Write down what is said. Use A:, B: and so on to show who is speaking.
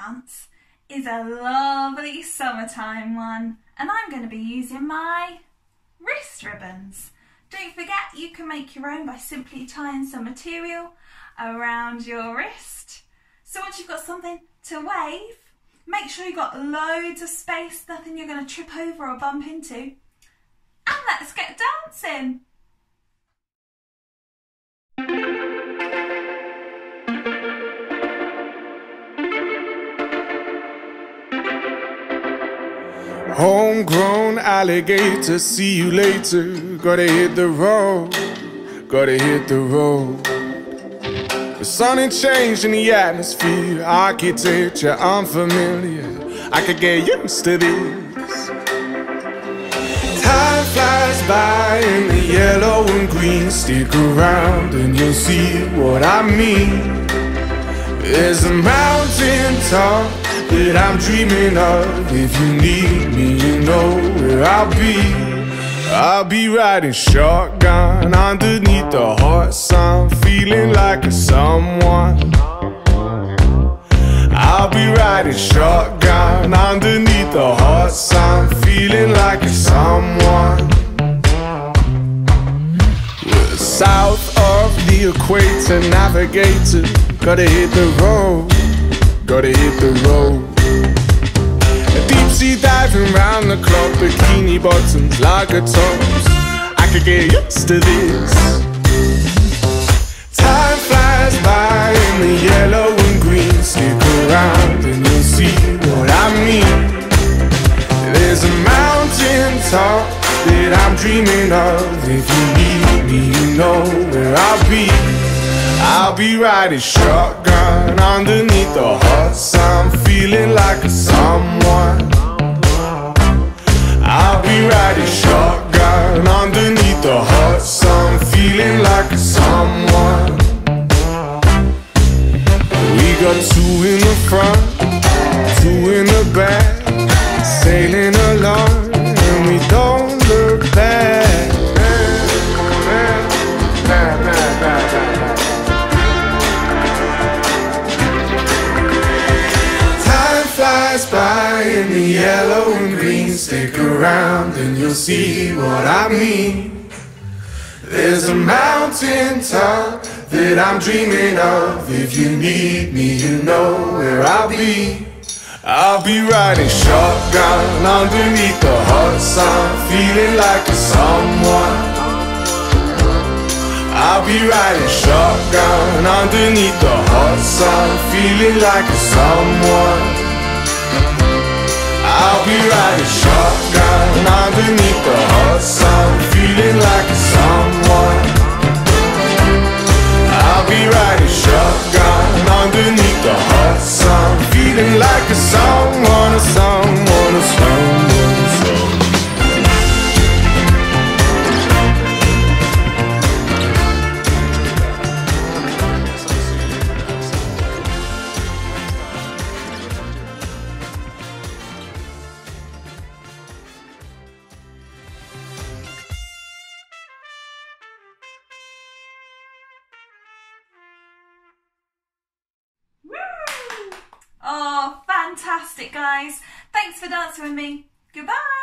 A: dance is a lovely summertime one, and I'm going to be using my wrist ribbons. Don't forget, you can make your own by simply tying some material around your wrist. So once you've got something to wave, make sure you've got loads of space, nothing you're going to trip over or bump into. And let's get dancing!
B: Homegrown alligator, see you later. Gotta hit the road, gotta hit the road. The sun ain't changed in the atmosphere, architecture unfamiliar. I could get used to this. Time flies by in the yellow and green. Stick around and you'll see what I mean. There's a mountain top that I'm dreaming of. If you need me, you know where I'll be. I'll be riding shotgun underneath the hot sun, feeling like a someone. I'll be riding shotgun underneath the hot sun, feeling like a someone. We're south of the equator, navigator. Gotta hit the road, gotta hit the road. Deep sea diving round the clock, bikini bottoms, lager tops. I could get used to this. Time flies by in the yellow and green. Stick around and you'll see what I mean. There's a mountain top that I'm dreaming of. If you need me, you know where I'll be. I'll be riding shotgun underneath the hot sun, feeling like a someone. I'll be riding shotgun underneath the hot sun, feeling like a someone. We got two in the front, two in the back, sailing along and we don't look back. By in the yellow and green. Stick around and you'll see what I mean. There's a mountain top that I'm dreaming of. If you need me, you know where I'll be. I'll be riding shotgun underneath the hot sun, feeling like a someone. I'll be riding shotgun underneath the hot sun, feeling like a someone. I'll be riding shotgun underneath the hot sun, feeling like a someone. I'll be riding shotgun underneath the hot sun, feeling like a someone, a someone, a someone, a someone.
A: Oh, fantastic, guys. Thanks for dancing with me. Goodbye.